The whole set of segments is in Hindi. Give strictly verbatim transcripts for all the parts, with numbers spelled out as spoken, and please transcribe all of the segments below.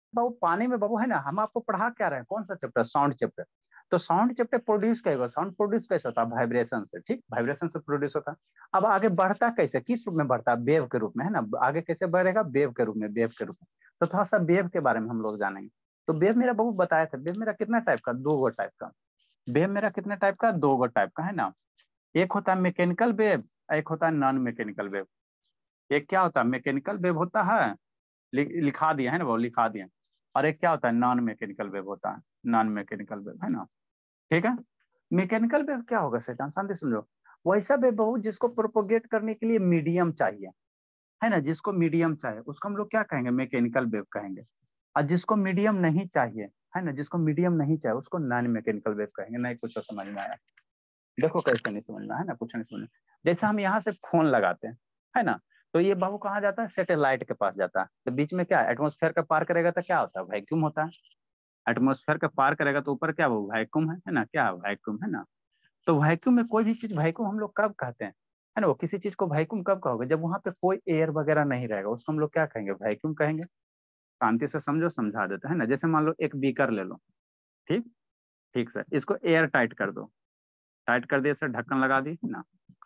बाबू पानी में बाबू है ना, हम आपको पढ़ा क्या रहे हैं, कौन सा चैप्टर, साउंड चैप्टर। तो साउंड चैप्टर प्रोड्यूस करेगा, साउंड प्रोड्यूस कैसे होता है, वाइब्रेशन से, ठीक, वाइब्रेशन से प्रोड्यूस होता है। अब आगे बढ़ता कैसे, किस रूप में बढ़ता है, वेव के रूप में, है ना, आगे कैसे बढ़ेगा, वेव के रूप में, वेव के रूप में। तो थोड़ा सा वेव के बारे में हम लोग जानेंगे। तो वेव मेरा बाबू बताया था, वेव मेरा कितना टाइप का, दो गो टाइप का। वेव मेरा कितने टाइप का, दो गो टाइप का, है ना। एक होता है मैकेनिकल वेव, एक होता है नॉन मैकेनिकल वेव। एक क्या होता है, मैकेनिकल वेव होता है, लि, लिखा दिया है ना वो, लिखा दिया। और एक क्या होता है, नॉन मैकेनिकल वेव होता है, नॉन मैकेनिकल वेव, है ना। ठीक है। मैकेनिकल वेव क्या होगा शैतान, शांति समझो। वैसा वेव बहु जिसको प्रोपोगेट करने के लिए मीडियम चाहिए, है ना, जिसको मीडियम चाहिए उसको हम लोग क्या कहेंगे, मैकेनिकल वेव कहेंगे। और जिसको मीडियम नहीं चाहिए, है ना, जिसको मीडियम नहीं चाहिए उसको नॉन मैकेनिकल वेव कहेंगे। नहीं कुछ तो समझ में आया। देखो कैसे नहीं समझना, है ना, कुछ नहीं समझना। जैसे हम यहाँ से फोन लगाते हैं, है ना, तो ये बाबू कहाँ जाता है, सैटेलाइट के पास जाता है। तो बीच में क्या एटमोस्फेयर का पार करेगा तो क्या होता है, वैक्यूम होता है। एटमोस्फेयर का पार करेगा तो ऊपर क्या वो वैक्यूम है है ना, क्या वैक्यूम, है ना। तो वैक्यूम में कोई भी चीज वैक्यूम हम लोग कब कहते हैं, है ना, वो किसी चीज को वैक्यूम कब कहोगे, जब वहां पे कोई एयर वगैरह नहीं रहेगा, उसको हम लोग क्या कहेंगे, वैक्यूम कहेंगे। शांति से समझो, समझा देते हैं ना। जैसे मान लो एक बीकर ले लो, ठीक, ठीक सर, इसको एयर टाइट कर दो, टाइट कर दिए सर, ढक्कन लगा दी ना।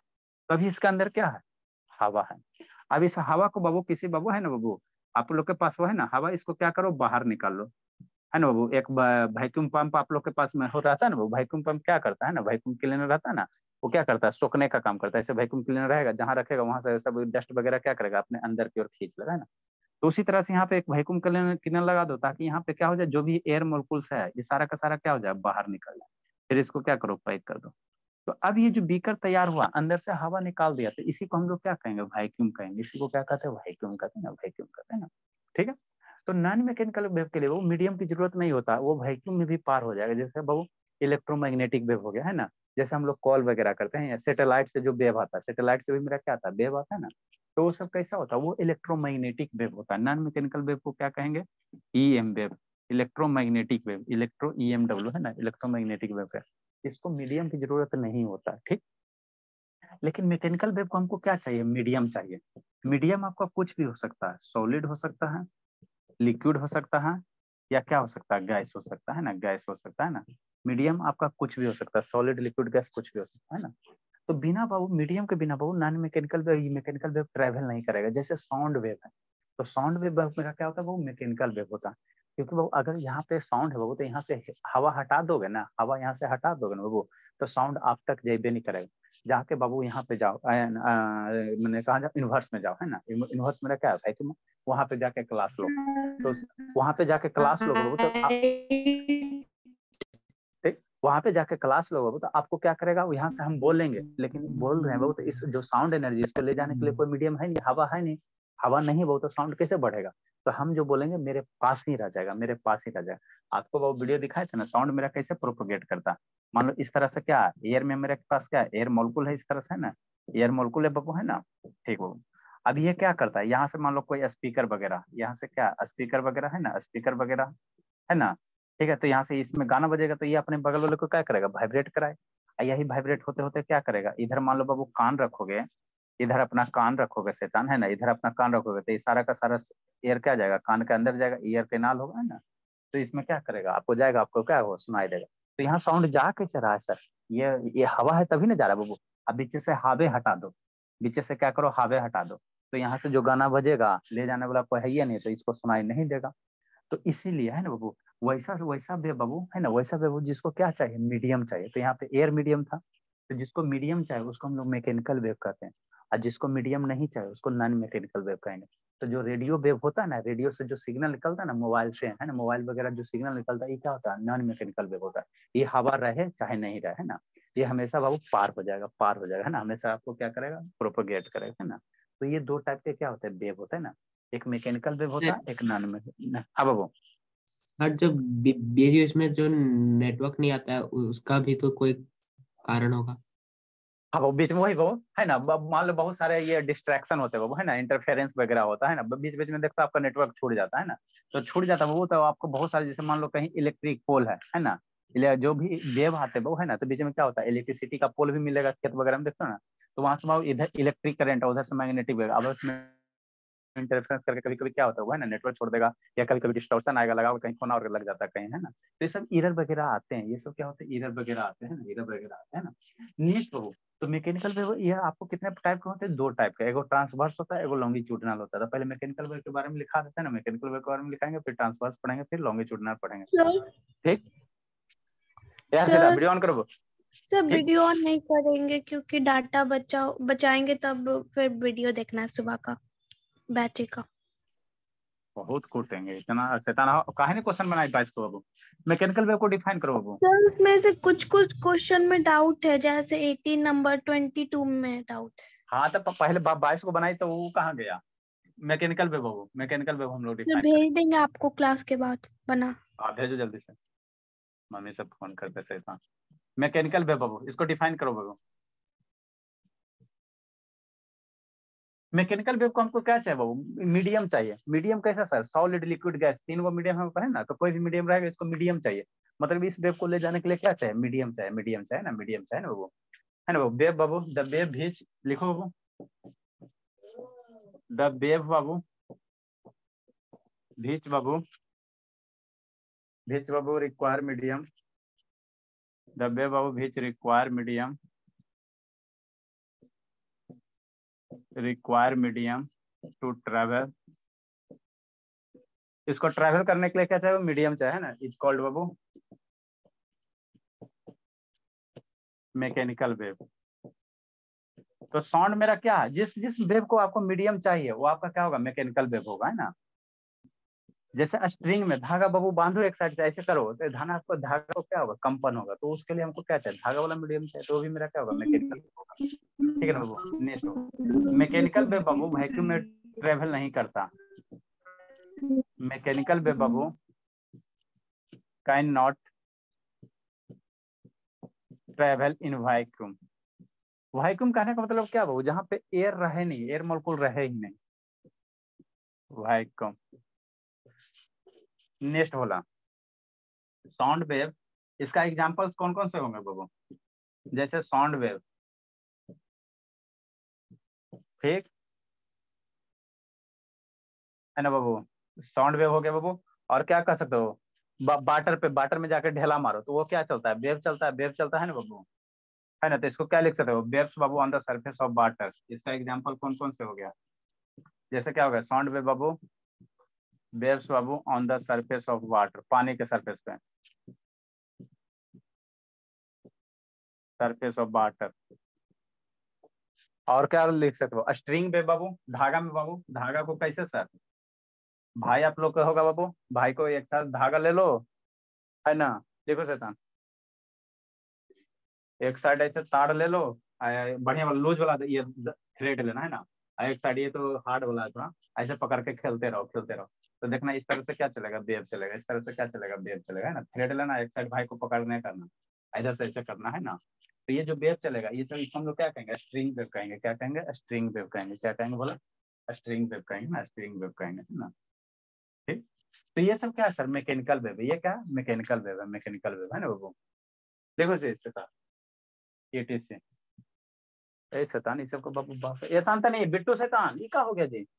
तभी इसके अंदर क्या है, हवा है। अब इस हवा को बाबू, किसी बाबू है ना बाबू, आप लोग के पास वो है ना हवा, इसको क्या करो, बाहर निकाल लो, है ना बाबू। एक वैक्यूम पंप आप लोग के पास में हो रहता है ना, वो वैक्यूम पंप क्या करता है ना, वैक्यूम क्लीनर रहता है ना, वो क्या करता है, सोखने का काम करता है। ऐसे वैक्यूम क्लीनर रहेगा, जहां रखेगा वहां से सब डस्ट वगैरह क्या करेगा, अपने अंदर की ओर खींच लेगा, है ना। तो उसी तरह से यहाँ पे एक वैक्यूम क्लीनर क्लीनर लगा दो, ताकि यहाँ पे क्या हो जाए, जो भी एयर मोलिकुल्स है ये सारा का सारा क्या हो जाए, बाहर निकल जाए। फिर इसको क्या करो, पैक कर दो। तो अब ये जो बीकर तैयार हुआ, अंदर से हवा निकाल दिया, तो इसी को हम लोग क्या कहेंगे, वैक्यूम कहेंगे। इसी को क्या कहते हैं, वैक्यूम कहते हैं ना, वैक्यूम कहते हैं ना। ठीक है। तो नॉन मैकेनिकल वेव के लिए वो मीडियम की जरूरत नहीं होता, वो वैक्यूम में भी पार हो जाएगा। जैसे वो इलेक्ट्रोमैग्नेटिक वेव हो गया, है ना। जैसे हम लोग कॉल वगैरह करते हैं, या सेटेलाइट से जो वेव आता है, सेटेलाइट से भी मेरा क्या आता है, वेव आता है ना। तो वो सब कैसा होता है, वो इलेक्ट्रोमैग्नेटिक वेव होता है। नॉन मैकेनिकल वेव को क्या कहेंगे, E M wave, electromagnetic wave, electro E M W, है ना, इलेक्ट्रोमैग्नेटिक वेव है। इसको मीडियम की जरूरत नहीं होता, ठीक। लेकिन मैकेनिकल वेव को हमको क्या चाहिए, मीडियम चाहिए। मीडियम आपका कुछ भी हो सकता है, सॉलिड हो सकता है, लिक्विड हो सकता है, या क्या हो सकता है, गैस हो सकता है ना, गैस हो सकता है ना। मीडियम आपका कुछ भी हो सकता है, सॉलिड, लिक्विड, गैस, कुछ भी हो सकता है ना। तो बिना बाबू, मीडियम के बिना बाबू non mechanical wave, mechanical wave travel नहीं करेगा। जैसे साउंड वेव है, तो साउंड वेव मेरा क्या होता है, वो मैकेनिकल वेव होता है। क्योंकि वो अगर यहाँ पे साउंड है बाबू, तो यहाँ से हवा हटा दोगे ना, हवा यहाँ से हटा दोगे ना बाबू, तो साउंड आप तक जेबे नहीं करेगा। जाके बाबू यहाँ पे जाओ, अ, अ, मैंने कहा जाओ इन्वर्स में जाओ, है ना, इन्वर्स मेरा क्या है, तुम वहां पे जाके क्लास लो। तो वहां पे जाके क्लास लोगे बाबू, तो आ, ठीक, वहां पे जाके क्लास लोगे बाबू, तो आपको क्या करेगा, वो यहाँ से हम बोलेंगे, लेकिन बोल रहे हैं बाबू, तो इस जो साउंड एनर्जी, इसको ले जाने के लिए कोई मीडियम है नहीं, हवा है नहीं। हवा नहीं बाबू, तो साउंड कैसे बढ़ेगा। तो हम जो बोलेंगे मेरे पास ही रह जाएगा, मेरे पास ही रह जाएगा। आपको वो वीडियो दिखाए थे ना, साउंड मेरा कैसे प्रोपोगेट करता। मान लो इस तरह से, क्या एयर में मेरे पास क्या एयर मॉलिक्यूल है, इस तरह से, है ना, एयर मॉलिक्यूल है बाबू, है ना। ठीक बाबू। अब ये क्या करता है, यहाँ से मान लो कोई स्पीकर वगैरह, यहाँ से क्या स्पीकर वगैरह, है ना, स्पीकर वगैरह, है ना। ठीक है। तो यहाँ से इसमें गाना बजेगा, तो ये अपने बगल वाले को क्या करेगा, वाइब्रेट कराए। और यही वाइब्रेट होते होते क्या करेगा, इधर मान लो बाबू कान रखोगे, इधर अपना कान रखोगे शैतान, है ना, इधर अपना कान रखोगे, तो ये सारा का सारा एयर क्या जाएगा, कान के अंदर जाएगा, ईयर कैनाल होगा, है ना। तो इसमें क्या करेगा, आपको जाएगा, आपको क्या हो सुनाई देगा। तो यहाँ साउंड जा कैसे रहा है सर, ये ये हवा है तभी ना जा रहा है बाबू। अब बीच से हावे हटा दो, बीच से क्या करो, हावे हटा दो, तो यहाँ से जो गाना बजेगा, ले जाने वाला कोई है ही नहीं, तो इसको सुनाई नहीं देगा। तो इसीलिए है ना बाबू, वैसा वैसा बे बाबू, है ना, वैसा बाबू जिसको क्या चाहिए, मीडियम चाहिए। तो यहाँ पे एयर मीडियम था, तो जिसको मीडियम चाहिए उसको हम लोग मैकेनिकल वेव कहते हैं। और जिसको मीडियम नहीं चाहिए उसको नॉन मैकेनिकल वेव कहेंगे। तो जो रेडियो वेव होता है ना, रेडियो से जो सिग्नल निकलता है ना, मोबाइल से, है ना, मोबाइल वगैरह जो सिग्नल निकलता है, ये क्या होता है, नॉन मैकेनिकल वेव होता है। ये हवा रहे चाहे नहीं रहे, है ना, ये हमेशा बाबू पार हो जाएगा, पार हो जाएगा, है ना, हमेशा आपको क्या करेगा, प्रोपोगेट करेगा, है ना। तो ये दो टाइप के क्या होते हैं, वेव होता है ना, एक मैकेनिकल वेव होता है, एक नॉन मैकेनिकल। हाँ बाबू। और जब बी- बीच बीच में जो नेटवर्क नहीं आता है उसका भी तो कोई कारण होगा। हाँ वो बीच में वही वो, है ना, ब- मान लो बहुत सारे ये डिस्ट्रैक्शन होते हैं वो, है ना, इंटरफेरेंस वगैरह होता है ना, बीच बीच में देखता आपका नेटवर्क छूट जाता है ना। तो छूट जाता है वो, तो आपको बहुत सारे, जैसे मान लो कहीं इलेक्ट्रिक पोल है है ना, इले- जो भी वेव आते हैं वो, है ना, तो बीच में क्या होता है, इलेक्ट्रिसिटी का पोल भी मिलेगा खेत वगैरह में, देखते हो ना। तो वहां से वहाँ इधर इलेक्ट्रिक करंट है, उधर से मैग्नेटिक वेव, अब उसमें इंटरफेरेंस करके कभी कभी क्या होता है ना, नेटवर्क छोड़ देगा, या कभी कभी डिस्टॉर्शन आएगा, लगा कहीं फोन और लग जाता है कहीं, है ना। तो ये सब एरर वगैरह आते हैं, ये सब क्या होते हैं, एरर वगैरह आते हैं ना, एरर वगैरह आते हैं ना। नेक्स्ट हो तो मैकेनिकल वेव ये आपको कितने टाइप के होते हैं, दो टाइप का, एगो ट्रांसवर्स होता है, एगो लॉन्गिट्यूडिनल होता है। तो पहले मैकेनिकल वेव के बारे में लिखा देते हैं ना, मैकेनिकल वेव के बारे में लिखाएंगे, फिर ट्रांसवर्स पढ़ेंगे, फिर लॉन्गिट्यूडिनल पढ़ेंगे, ठीक। यार सीधा वीडियो ऑन करो। सर वीडियो ऑन नहीं करेंगे क्योंकि डाटा बचा बचाएंगे तब फिर वीडियो देखना है सुबह का बैटरी का। बहुत कूटेंगे इतना शैतान हो, काहे ने क्वेश्चन बनाई बाईस को बाबू, मैकेनिकल वेव को डिफाइन करो बाबू। सर उसमें से कुछ कुछ क्वेश्चन में डाउट है, जैसे एटीन नंबर ट्वेंटी टू में डाउट है। हाँ तो पहले बाईस को बनाई तो वो कहाँ गया, मैकेनिकल वेव बाबू, मैकेनिकल वेव हम लोग सर डिफाइन भेज देंगे आपको क्लास के बाद बना। आप भेजो जल्दी से, मम्मी सब फोन करते शैतान। मैकेनिकल वेव बाबू इसको डिफाइन करो बाबू। मैकेनिकल वेव को हमको क्या चाहिए बाबू, मीडियम चाहिए। मीडियम कैसा सर, सॉलिड लिक्विड गैस, तीन वो मीडियम हमको है ना, तो कोई भी मीडियम रहेगा, इसको मीडियम चाहिए। मतलब इस वेव को ले जाने के लिए क्या चाहिए, मीडियम चाहिए, मीडियम चाहिए ना, मीडियम चाहिए ना बाबू, है ना बाबू। वेव बाबू, द वेव भीच लिखो बाबू, द वेव बाबू भीच बाबू, भीच बाबू रिक्वायर मीडियम, द वेव बाबू which require medium, require medium to travel. इसको ट्रैवल करने के लिए क्या चाहिए, मीडियम चाहिए ना, इज कॉल्ड बाबू मैकेनिकल वेव। तो साउंड मेरा क्या है, जिस जिस वेव को आपको मीडियम चाहिए वो आपका क्या होगा, मैकेनिकल वेव होगा, है ना। जैसे स्ट्रिंग में धागा बाबू बांधो एक साइड से, ऐसे करो तो धाना आपको धागा को क्या होगा, कंपन होगा, तो उसके लिए हमको क्या चाहिए, धागा वाला मीडियम चाहिए, तो वो भी मेरा क्या होगा, मैकेनिकल वेव होगा, ठीक है ना बाबू। नेक्स्ट हो मैकेनिकल वेव बाबू वैक्यूम में ट्रेवल नहीं करता, मैकेनिकल वेव बाबू can not travel in vacuum. Vacuum कहने का मतलब क्या बाबू, जहाँ पे एयर रहे नहीं, एयर मॉलिक्यूल रहे ही नहीं, वैक्यूम। नेक्स्ट बोला साउंड वेव, इसका एग्जांपल्स कौन कौन से होंगे बाबू, जैसे साउंड वेव, ठीक है ना बाबू, साउंड वेव हो गया बाबू। और क्या कर सकते हो, बाटर पे, बाटर में जाकर ढेला मारो तो वो क्या चलता है, वेव चलता है, वेव चलता है ना बाबू, है ना। तो इसको क्या लिख सकते हो, वेव्स बाबू on the surface of water. इसका एग्जांपल कौन कौन से हो गया, जैसे क्या हो गया, साउंड वेव बाबू, वेव्स बाबू on the surface of water, पानी के सरफेस पे, सरफेस ऑफ वाटर। और क्या लिख सकते हो, स्ट्रिंग वेव बाबू, धागा में बाबू, धागा को कैसे सर, भाई आप लोग का होगा बाबू, भाई को एक साथ धागा ले लो, है ना। देखो शैतान, एक साइड ऐसे तार ले लो, बढ़िया वाला लूज वाला ये थ्रेड लेना है ना, एक साइड ये तो हार्ड वाला है थोड़ा, ऐसे पकड़ के खेलते रहो खेलते रहो, तो देखना इस तरह से क्या चलेगा, वेव चलेगा, इस तरह से क्या चलेगा, वेव चलेगा, है ना। थ्रेड लेना, एक साइड भाई को पकड़ने करना, इधर से ऐसे करना, है ना। तो ये जो वेव चलेगा, ये सब हम लोग क्या कहेंगे, स्ट्रिंग वेव कहेंगे, क्या कहेंगे, स्ट्रिंग वेव कहेंगे, क्या कहेंगे बोला, स्ट्रिंग वेव कहेंगे ना, स्ट्रिंग वेव कहेंगे, है ना, ठीक। तो ये सब क्या है सर, मैकेनिकल वेव है, ये क्या मैकेनिकल वेव है, मैकेनिकल वेव है ना वो। देखो से इसके साथ ये से ए शैतान, ये सबको बाबू बाप, ये शांता नहीं, बिट्टू शैतान, ये क्या हो गया जी।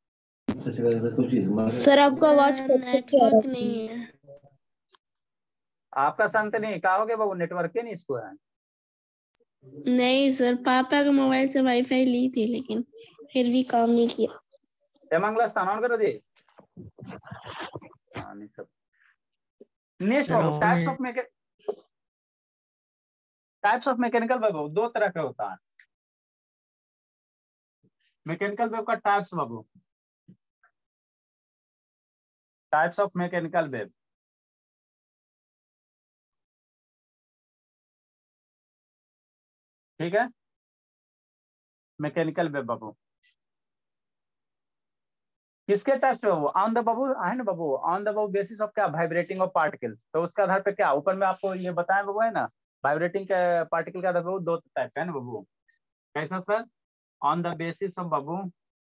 सर आपका आवाज नेटवर्क नहीं है। आपका शांत नहीं, क्या हो गया बाबू, नेटवर्क के नहीं इसको है। नहीं सर, पापा के मोबाइल से वाईफाई ली थी लेकिन फिर भी काम नहीं किया। ए मंगला स्थान ऑन करो जी। हाँ नहीं सब। नेक्स्ट बाबू types of mecha types of mechanical wave दो तरह का होता है। मैकेनिकल वेव का टाइप्स बाबू, टाइप्स ऑफ मैकेनिकल वेव, ठीक है। मैकेनिकल वेव बाबू किसके टाइप्स पे बाबू, ऑन द बाबू है ना बाबू, ऑन द बाबू बेसिस ऑफ क्या, वाइब्रेटिंग ऑफ पार्टिकल्स। तो उसके आधार पे क्या, ऊपर में आपको ये बताया बाबू, है ना, वाइब्रेटिंग के पार्टिकल का आधार पे दो टाइप का है ना बाबू। कैसा sir, on the basis of बाबू,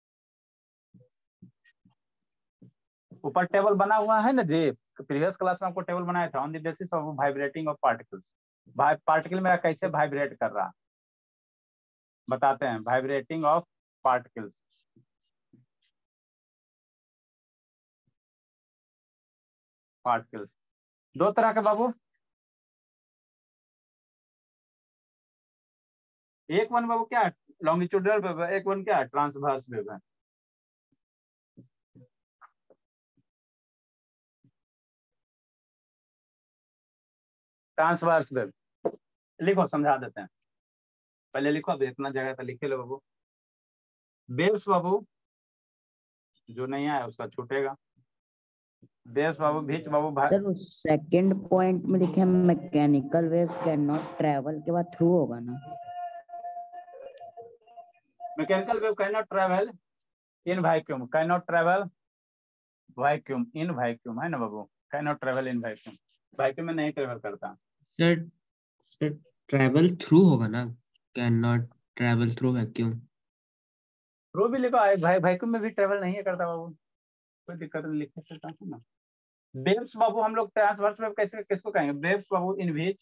ऊपर टेबल बना हुआ है ना जी, प्रीवियस क्लास में आपको टेबल बनाया था, on the basis of vibrating of particles. Particle मेरा कैसे वाइब्रेट कर रहा, बताते हैं, वाइब्रेटिंग ऑफ पार्टिकल्स, पार्टिकल्स। दो तरह के बाबू, एक वन बाबू क्या है, लॉन्गिट्यूडनल वेव है, एक वन क्या है, ट्रांसवर्स वेव है। ट्रांसवर्स वेव लिखो, समझा देते हैं, पहले लिखो, अब इतना जगह तो लिखे लो बाबू। वेव्स बाबू, जो नहीं आया उसका छूटेगा। वेव्स बाबू, बीच बाबू भाई, सर उस सेकंड पॉइंट में लिखे mechanical wave can not travel के बाद थ्रू होगा ना? Mechanical wave can not travel in vacuum, can not travel vacuum in vacuum, है ना बाबू, can not travel in vacuum, vacuum में नहीं ट्रेवल करता। सर सर ट्रैवल थ्रू होगा ना, can not travel through vacuum. Through भी लिखो, भाई वैक्यूम में भी ट्रेवल नहीं करता बाबू, कोई दिक्कत नहीं, लिख सकता है ना। वेव्स बाबू, हम लोग ट्रांसवर्स वेव कैसे किसको कहेंगे, वेव्स बाबू in which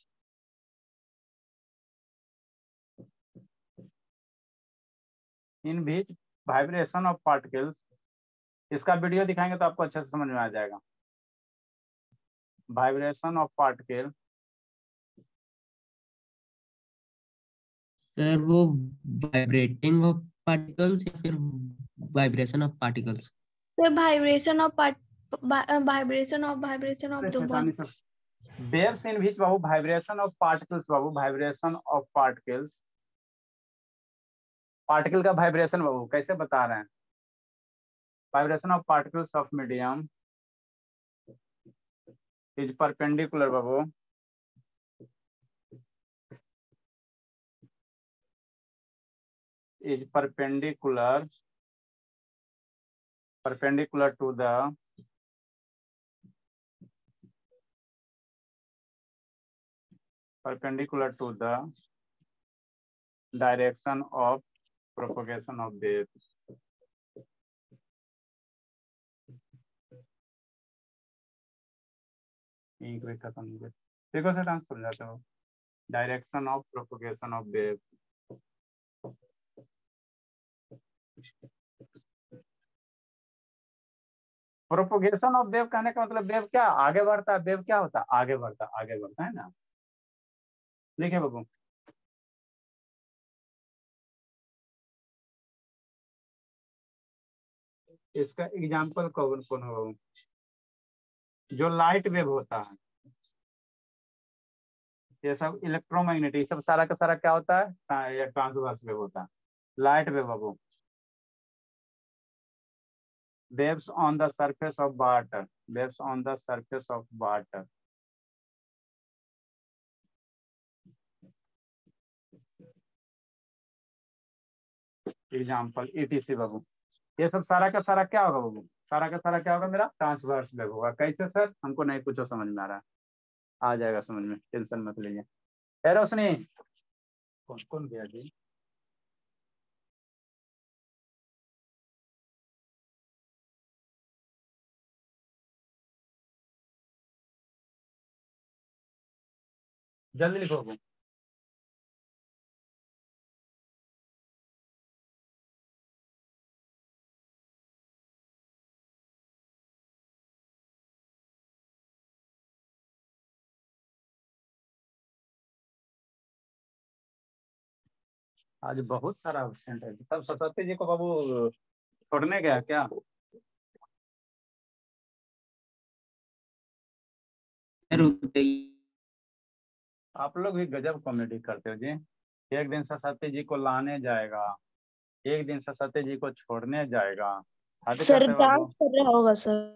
in which vibration of particles, इसका वीडियो दिखाएंगे तो आपको अच्छे से समझ में आ जाएगा। वाइब्रेशन ऑफ पार्टिकल, सर वो वाइब्रेटिंग ऑफ पार्टिकल्स या फिर vibration of particles? Sir vibration of vibration of vibration of दो बार। वेव्स इन विच बाबू वाइब्रेशन ऑफ पार्टिकल्स बाबू, वाइब्रेशन ऑफ पार्टिकल्स, पार्टिकल का वाइब्रेशन बाबू कैसे बता रहे हैं, vibration of particles of medium is perpendicular बाबू is perpendicular perpendicular to the perpendicular to the direction of propagation of waves। एक वे खत्म हो गया, देखो सर डांस समझाते हो, direction of propagation of wave. Propagation of wave कहने का मतलब वेव क्या आगे बढ़ता है, वेव क्या होता है, आगे बढ़ता आगे बढ़ता है ना, लिखे बाबू। इसका एग्जाम्पल कौन कौन हो बाबू, जो लाइट वेव होता है, ये सब इलेक्ट्रोमैग्नेटिक, सब सारा का सारा क्या होता है, ये ट्रांसवर्स वेव होता है। लाइट वेव बाबू, waves on the surface of water, waves on the surface of water, example etc बाबू। ये सब सारा का सारा क्या होगा बाबू, सारा का सारा क्या होगा मेरा, ट्रांसवर्स वेव होगा। कैसे सर, हमको नहीं कुछ समझ में आ रहा है, आ जाएगा समझ में, टेंशन मत लीजिए। है रोशनी, कौन कौन गया जी, जल्दी लिखो बाबू। आज बहुत सारा एब्सेंट है, सब सरस्वती जी को बाबू छोड़ने गया क्या? आप लोग भी गजब कॉमेडी करते हो जी। एक दिन सरस्वती जी को लाने जाएगा, एक दिन सरस्वती जी को छोड़ने जाएगा, सर डांस कर रहा होगा सर,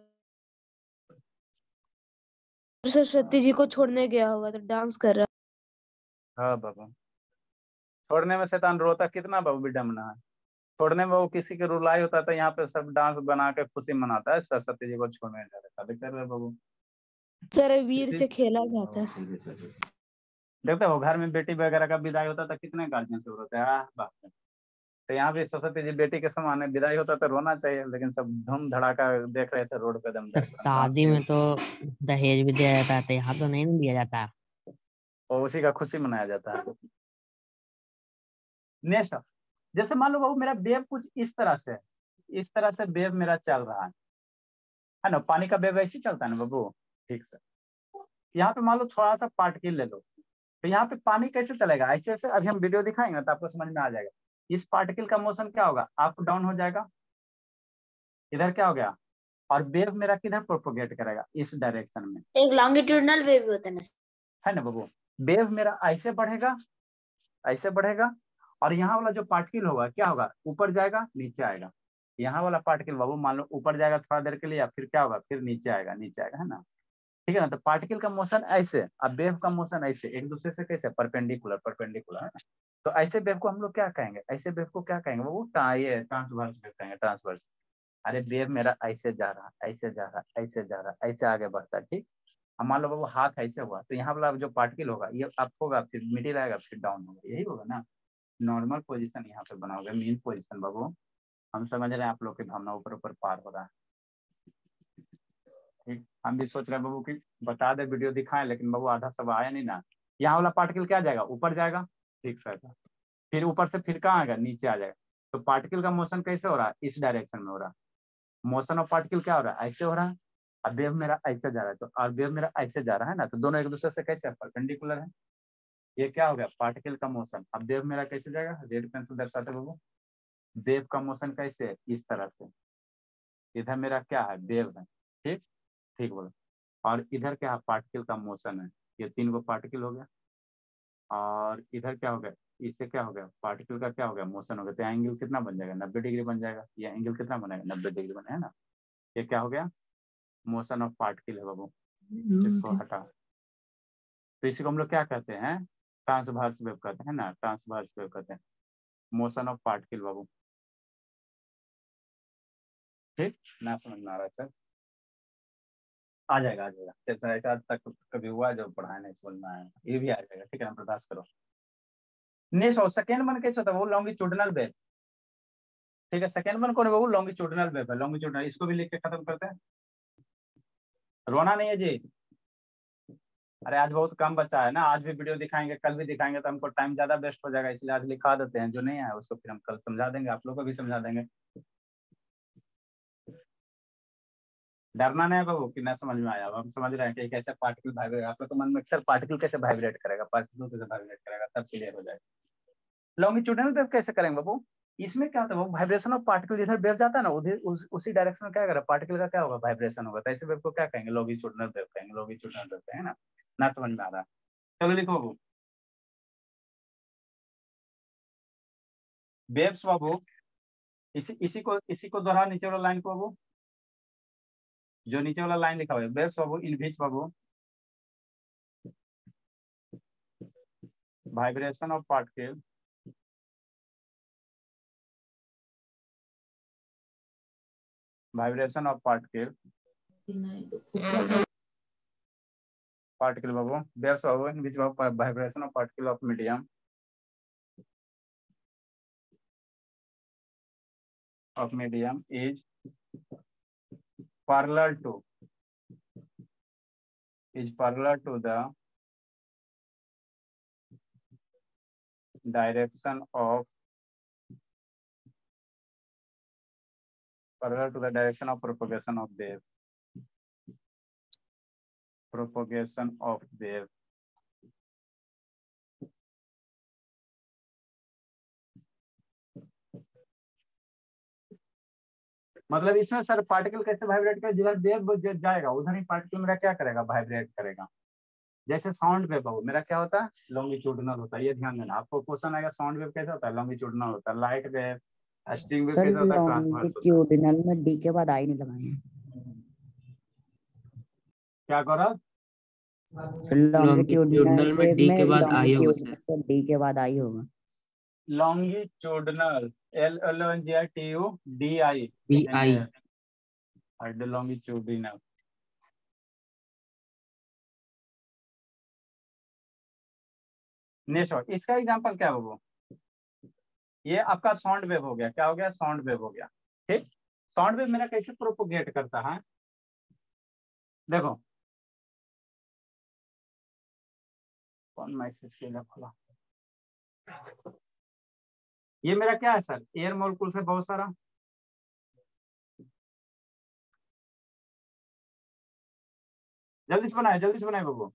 सरस्वती जी को छोड़ने गया होगा तो डांस कर रहा। हाँ बाबू, छोड़ने में शैतान रोता कितना बाबू विडम्बना है, छोड़ने में वो किसी के रुलाई होता था, यहाँ पे सब डांस बना के खुशी मनाता है, सरस्वती जी को छोड़ने जा रहा था, कर रहे बाबू। सर वीर से खेला जाता है, देखते हो घर में बेटी वगैरह का विदाई होता था कितने गार्जियन से रोते हैं, बात है। तो यहाँ भी सरस्वती जी बेटी के समान है, विदाई होता तो रोना चाहिए, लेकिन सब धूम धड़ाका देख रहे थे रोड पे दम। शादी में तो दहेज भी दिया जाता है, तो यहाँ तो नहीं दिया जाता, और उसी का खुशी मनाया जाता है। नेक्स्ट, जैसे मान लो बाबू मेरा वेव कुछ इस तरह से, इस तरह से वेव मेरा चल रहा है है ना, पानी का वेव ऐसे चलता है ना बाबू, ठीक सर। यहाँ पे मान लो थोड़ा सा पार्टिकल ले लो, तो यहाँ पे पानी कैसे चलेगा, ऐसे ऐसे अभी हम वीडियो दिखाएंगे तो आपको समझ में आ जाएगा। इस पार्टिकल का मोशन क्या होगा, अप डाउन हो जाएगा, इधर क्या हो गया, और वेव मेरा किधर प्रोपोगेट करेगा, इस डायरेक्शन में। एक लॉन्गिट्यूडनल वेव होता है ना, है ना बाबू। वेव मेरा ऐसे बढ़ेगा, ऐसे बढ़ेगा, और यहाँ वाला जो पार्टिकल होगा क्या होगा, ऊपर जाएगा नीचे आएगा। यहाँ वाला पार्टिकल बाबू मान लो ऊपर जाएगा थोड़ा देर के लिए, या फिर क्या होगा, फिर नीचे आएगा, नीचे आएगा, है ना। ठीक है ना। तो पार्टिकल का मोशन ऐसे, अब वेव का मोशन ऐसे, एक दूसरे से कैसे, परपेंडिकुलर, परपेंडिकुलर, है ना। तो ऐसे वेव को हम लोग क्या कहेंगे, ऐसे वेव को क्या कहेंगे वो, ये ट्रांसवर्स वेव कहेंगे, ट्रांसवर्स। अरे वेव मेरा ऐसे जा रहा, ऐसे जा रहा, ऐसे जा रहा, ऐसे आगे बढ़ता है, ठीक। अब मान लो बाबू हाथ ऐसे हुआ, तो यहाँ वाला जो पार्टिकल होगा ये अप होगा, फिर मिडिल आएगा, फिर डाउन होगा, यही होगा ना। नॉर्मल पोजीशन यहाँ पे बना होगा, मीन पोजीशन बाबू। हम समझ रहे हैं आप लोग की भावना ऊपर ऊपर पार हो रहा है, ठीक। हम भी सोच रहे हैं बाबू कि बता दे, वीडियो दिखाएं, लेकिन बाबू आधा सब आया नहीं ना। यहाँ वाला पार्टिकल क्या जाएगा, ऊपर जाएगा, ठीक सर, फिर ऊपर से फिर कहाँ आएगा, नीचे आ जाएगा। तो पार्टिकल का मोशन कैसे हो रहा है, इस डायरेक्शन में हो रहा है। मोशन ऑफ पार्टिकल क्या हो रहा है, ऐसे हो रहा है। अब वेव मेरा ऐसे जा रहा है, तो और वेव मेरा ऐसे जा रहा है ना, तो दोनों एक दूसरे से कैसे परपेंडिकुलर है। ये क्या हो गया, पार्टिकल का मोशन। अब वेव मेरा कैसे जाएगा, रेड पेन से दर्शाते बाबू। वेव का मोशन कैसे है, इस तरह से। इधर मेरा क्या है, वेव है, ठीक, ठीक बोलो। और इधर क्या है, पार्टिकल का मोशन है। ये तीन गो पार्टिकल हो गया, और इधर क्या हो गया, इससे क्या हो गया, पार्टिकल का क्या हो गया, मोशन हो गया। तो एंगल कितना बन जाएगा, नब्बे डिग्री बन जाएगा। ये एंगल कितना बनेगा, नब्बे डिग्री बने, है ना। ये क्या हो गया, मोशन ऑफ पार्टिकल है बाबू। इसको हटा, तो इसी को हम लोग क्या कहते हैं, ट्रांसवर्स वेव कहते हैं ना, ट्रांसवर्स वेव कहते हैं, मोशन ऑफ पार्टिकल बाबू, ठीक ना। समझ में आ रहा है सर, आ जाएगा, आ जाएगा। जैसा ऐसा आज तक कभी हुआ जो पढ़ाया नहीं समझ में आया, ये भी आ जाएगा, ठीक है ना, बर्दाश्त करो। नेक्स्ट हो सेकेंड वन कैसे होता है वो, लॉन्गिट्यूडनल वेव, ठीक है। सेकेंड वन कौन है वो, लॉन्गिट्यूडनल वेव है, लॉन्गिट्यूडनल। इसको भी लिख के खत्म करते हैं, रोना नहीं है जी। अरे आज बहुत कम बच्चा है ना, आज भी वीडियो दिखाएंगे, कल भी दिखाएंगे, तो हमको टाइम ज्यादा वेस्ट हो जाएगा, इसलिए आज लिखा देते हैं। जो नहीं है उसको फिर हम कल समझा देंगे, आप लोग को भी समझा देंगे। डरना नहीं है बाबू कि ना समझ में आया, हम समझ रहे हैं कि कैसे पार्टिकल वाइब्रेट, आप लोग तो मन में सर पार्टिकल कैसे वाइब्रेट करेगा, पार्टिकल कैसे वाइब्रेट करेगा, तब क्लियर हो जाएगा। लॉन्गिट्यूडनल वेव कैसे करेंगे बाबू, इसमें क्या होता है वो, वाइब्रेशन ऑफ पार्टिकल जिधर वेव जाता है ना, उधर उस, उसी डायरेक्शन में क्या करेगा, पार्टिकल का क्या होगा, वाइब्रेशन होगा। तो ऐसे वेव को क्या कहेंगे, लॉन्गिट्यूडनल वेव कहेंगे, लॉन्गिट्यूडनल वेव कहेंगे ना। ना समझ में आ रहा है, चलो लिखो बाबू। वेव्स बाबू, इसी इसी को इसी को दोहरा, नीचे वाला लाइन को बाबू, जो नीचे वाला लाइन लिखा हुआ है, वेव्स बाबू इन विच बाबू vibration of particle vibration of particle particle बाबू वेव्स बाबू इन विच बाबू vibration of particle of medium of medium is parallel to is parallel to the direction of parallel to the direction of propagation of wave propagation of wave मतलब इसमें सर पार्टिकल कैसे वाइब्रेट करेगा, जिधर वेव जाएगा उधर ही पार्टिकल मेरा क्या करेगा, वाइब्रेट करेगा। जैसे साउंड वेव हो मेरा क्या होता है, लॉन्गिट्यूडनल होता है, ये ध्यान देना। आपको क्वेश्चन आएगा साउंड वेव कैसे होता है, लॉन्गिट्यूडनल होता है। Light wave, string wave sir कैसे होता है, ट्रांसवर्स होता है। लॉन्गिट्यूडनल में डी के बाद आई नहीं लगाए हैं। क्या करो, सर लॉन्गिट्यूडनल लॉन्गिट्यूडनल में वेव डी में के बाद आई होगा सर। लॉन्गिट्यूडनल डी के बाद आई होगा। Longitudinal L L N G I T U D I B I longitudinal. Next इसका एग्जांपल क्या होगा, ये आपका साउंड वेव हो गया, क्या हो गया, साउंड वेव हो गया, ठीक। साउंड वेव मेरा कैसे प्रोपोगेट करता है, देखो कौन मैसेज के लिए खुला, ये मेरा क्या है सर, एयर मॉलिक्यूल से बहुत सारा, जल्दी से बनाए, जल्दी से बनाए बाबू।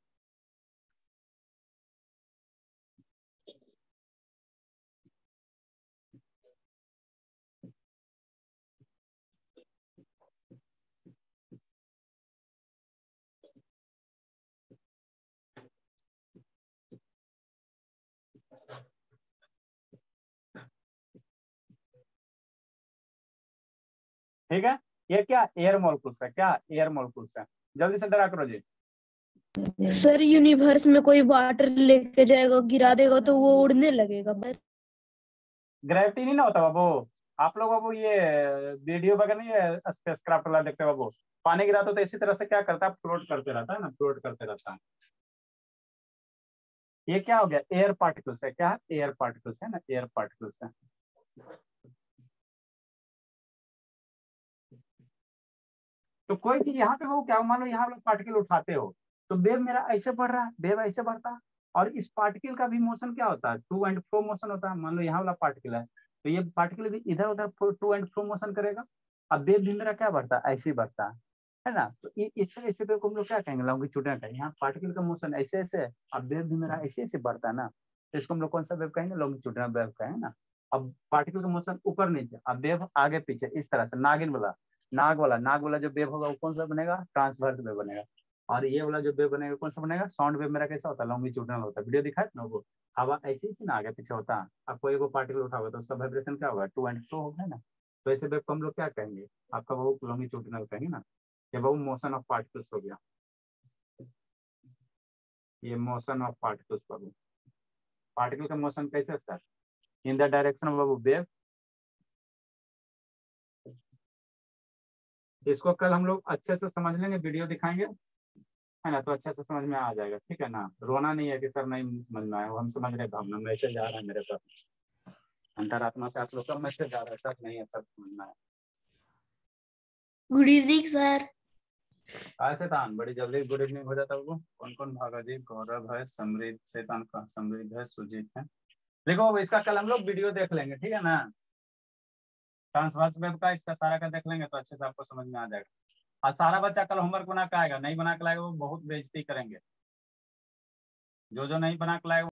ठीक है, ये क्या एयर मॉलिक्यूल्स है, क्या एयर मॉलिक्यूल्स है। जल्दी से डरा करो जी। सर यूनिवर्स में कोई वाटर लेके जाएगा, गिरा देगा तो वो उड़ने लगेगा। ग्रेविटी नहीं ना होता बाबू। आप लोग बाबू ये वीडियो वगैरह नहीं है स्पेसक्राफ्ट वाला देखते हो बाबू, पानी गिराता तो इसी तरह से क्या करता है, फ्लोट करते रहता है ना, फ्लोट करते रहता है। ये क्या हो गया, एयर पार्टिकल्स है, क्या एयर पार्टिकल्स है ना, एयर पार्टिकल्स है। तो कोई भी यहाँ पे वो क्या मान लो यहाँ वाला पार्टिकल उठाते हो तो वेव मेरा ऐसे बढ़ रहा है, वेव ऐसे बढ़ता है, और इस पार्टिकल का भी मोशन क्या होता है, टू एंड फ्रो मोशन होता है। मान लो यहाँ वाला पार्टिकल है तो ये पार्टिकल भी इधर उधर टू एंड फ्रो मोशन करेगा। अब वेव भी मेरा क्या बढ़ता है, ऐसे ही बढ़ता है, है ना। तो इस ऐसे वेव को हम लोग क्या कहेंगे, लॉन्गिट्यूडिनल का। यहाँ पार्टिकल का मोशन ऐसे ऐसे है, अब वेव भी मेरा ऐसे ऐसे बढ़ता है ना, तो इसको हम लोग कौन सा वेव कहेंगे, लॉन्गिट्यूडिनल वेव कहेंगे ना। अब पार्टिकल का मोशन ऊपर नीचे, अब वेव आगे पीछे इस तरह से, नागिन वाला नाग वाला नाग वाला जो वेव होगा वो कौन सा बनेगा, ट्रांसवर्स वेव बनेगा। और ये वाला जो वेव बनेगा कौन सा बनेगा, साउंड वेव मेरा कैसा होता है, लॉन्गिट्यूडिनल होता है। वीडियो दिखाए ना वो, हवा ऐसे ही ना आगे पीछे होता है। अब कोई वो पार्टिकल उठा हुआ तो उसका वाइब्रेशन क्या होगा, टू एंड फ्रो होगा ना। तो ऐसे वेव को हम लोग क्या कहेंगे, आपका वो लॉन्गिट्यूडिनल कहेंगे ना। ये वो मोशन ऑफ पार्टिकल्स हो गया, ये मोशन ऑफ पार्टिकल्स का भी। पार्टिकल का मोशन कैसे होता है, in the direction of wave. इसको कल हम लोग अच्छे से समझ लेंगे, वीडियो दिखाएंगे, है ना, तो अच्छे से समझ में आ जाएगा। ठीक है ना, रोना नहीं है कि सर नहीं समझ में आया, वो हम समझ रहे भावना, मैसेज आ रहा है मेरे पास, अंतरात्मा से आप लोग का मैसेज आ रहा है, सर नहीं है, सब समझ में आया। Good evening sir. आए शैतान, बड़ी जल्दी गुड इवनिंग हो जाता है। वो कौन कौन भागा जी, गौरव है, समृद्ध, शैतान का समृद्ध है, सुजीत है। देखो इसका कल हम लोग वीडियो देख लेंगे, ठीक है ना, ट्रांसवर्स वेव का, इसका सारा का देख लेंगे तो अच्छे से आपको समझ में आ जाएगा। और सारा बच्चा कल होमवर्क बना के आएगा, नहीं बना के लाएगा वो बहुत बेइज्जती करेंगे। जो जो नहीं बना के लाएगा